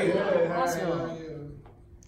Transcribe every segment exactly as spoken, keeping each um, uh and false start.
Great. Awesome.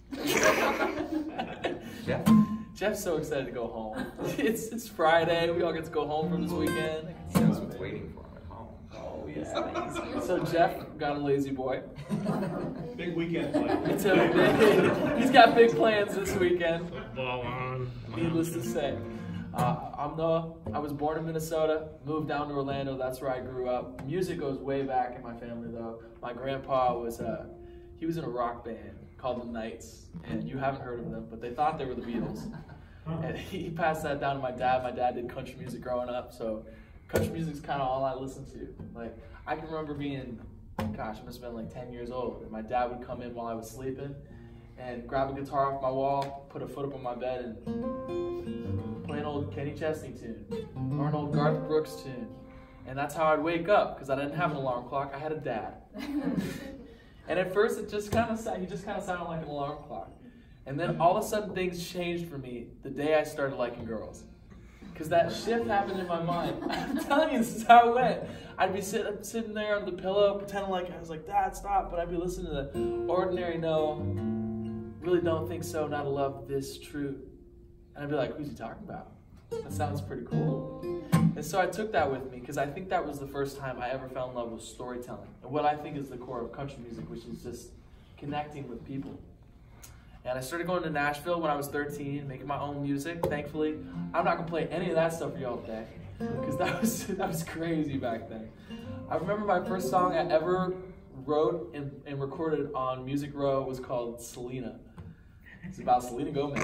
Yeah. Jeff's so excited to go home. It's it's Friday. We all get to go home for this weekend. That's what's waiting for him at home. Oh yeah. So Jeff got a lazy boy. Big weekend play. It's a big, he's got big plans this weekend. Football on. Needless to say. Uh, I'm Noah. I was born in Minnesota, moved down to Orlando. That's where I grew up. Music goes way back in my family, though. My grandpa was uh, he was in a rock band called the Knights, and you haven't heard of them, but they thought they were the Beatles. And he passed that down to my dad. My dad did country music growing up, so country music's kind of all I listened to. Like I can remember being, gosh, I must have been like ten years old, and my dad would come in while I was sleeping and grab a guitar off my wall, put a foot up on my bed, and play an old Kenny Chesney tune or an old Garth Brooks tune. And that's how I'd wake up, because I didn't have an alarm clock. I had a dad. And at first, it just kind of he just kind of sounded like an alarm clock. And then all of a sudden, things changed for me the day I started liking girls. Because that shift happened in my mind. I'm telling you, this is how it went. I'd be sit, sitting there on the pillow, pretending like I was like, Dad, stop. But I'd be listening to the Ordinary No, Really Don't Think So, Not a Love This True. And I'd be like, who's he talking about? That sounds pretty cool. And so I took that with me, because I think that was the first time I ever fell in love with storytelling. And what I think is the core of country music, which is just connecting with people. And I started going to Nashville when I was thirteen, making my own music. Thankfully, I'm not gonna play any of that stuff for y'all today, because that was that was crazy back then. I remember my first song I ever wrote and, and recorded on Music Row was called Selena. It's about Selena Gomez.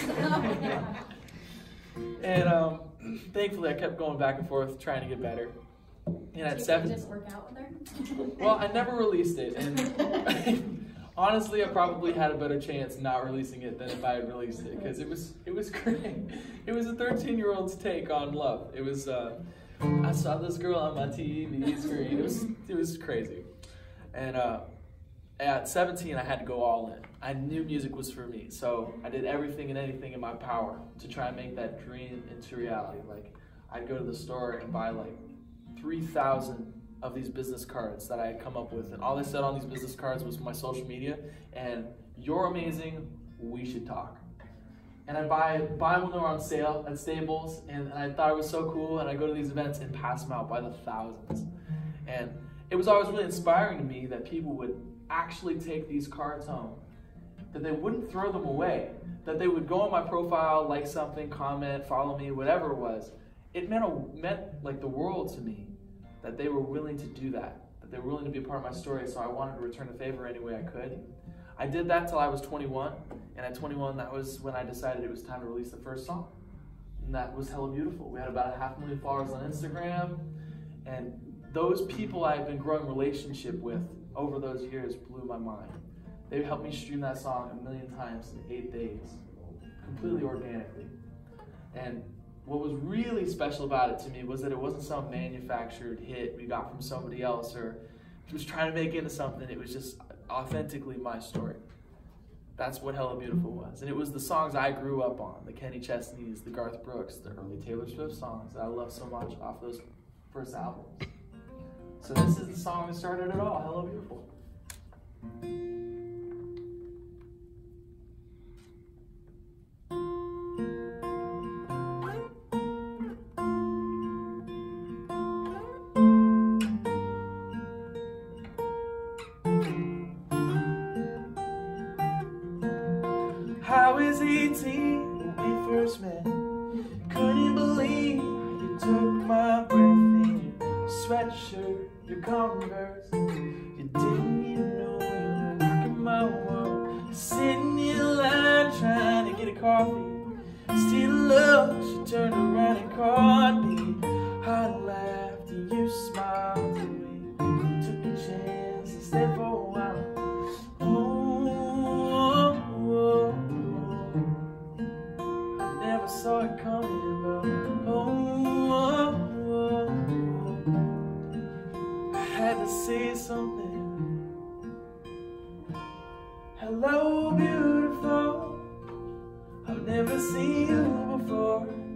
And um, thankfully, I kept going back and forth trying to get better. And at seven, just work out with her? Well, I never released it, and honestly, I probably had a better chance not releasing it than if I had released it, because it was it was great. It was a thirteen-year-old's take on love. It was uh, I saw this girl on my T V screen. It was it was crazy, and uh, at seventeen, I had to go all in. I knew music was for me, so I did everything and anything in my power to try and make that dream into reality. Like, I'd go to the store and buy like three thousand of these business cards that I had come up with, and all they said on these business cards was my social media and "You're amazing, we should talk." And I'd buy, buy them when they were on sale at Staples, and, and I thought it was so cool, and I'd go to these events and pass them out by the thousands. And it was always really inspiring to me that people would actually take these cards home, that they wouldn't throw them away, that they would go on my profile, like something, comment, follow me, whatever it was. It meant, a, meant like the world to me that they were willing to do that, that they were willing to be a part of my story, so I wanted to return the favor any way I could. I did that till I was twenty-one, and at twenty-one, that was when I decided it was time to release the first song. And that was hella beautiful. We had about a half million followers on Instagram, and those people I've been growing relationship with over those years blew my mind. They helped me stream that song a million times in eight days, completely organically. And what was really special about it to me was that it wasn't some manufactured hit we got from somebody else or was trying to make it into something. It was just authentically my story. That's what Hella Beautiful was. And it was the songs I grew up on, the Kenny Chesneys, the Garth Brooks, the early Taylor Swift songs that I love so much off those first albums. So this is the song that started it all, Hella Beautiful. I was eighteen when we first met. Couldn't believe you took my breath in your sweatshirt, your converse. You didn't even know you were rocking my world. Sitting in line trying to get a coffee. Still love, she turned around and caught me. I laughed and you smiled at me. Took a chance and stayed for a while. I saw it coming, but oh, oh, oh, I had to say something. Hello, beautiful. I've never seen you before.